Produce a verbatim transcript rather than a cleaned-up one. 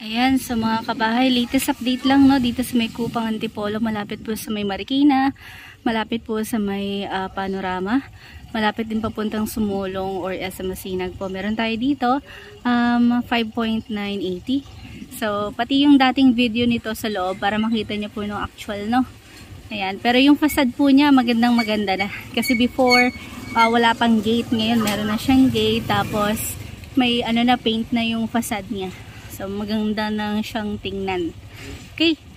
Ayan, sa so mga kabahay, latest update lang no, dito sa may Cupang Antipolo, malapit po sa may Marikina, malapit po sa may uh, Panorama, malapit din papuntang Sumulong or S M Masinag po. Meron tayo dito, um, five point nine eighty. So, pati yung dating video nito sa loob para makita niyo po yung actual, no? Ayan, pero yung facade po niya magandang maganda na. Kasi before, uh, wala pang gate, ngayon meron na siyang gate, tapos may ano na, paint na yung facade niya. So, maganda na siyang tingnan. Okay.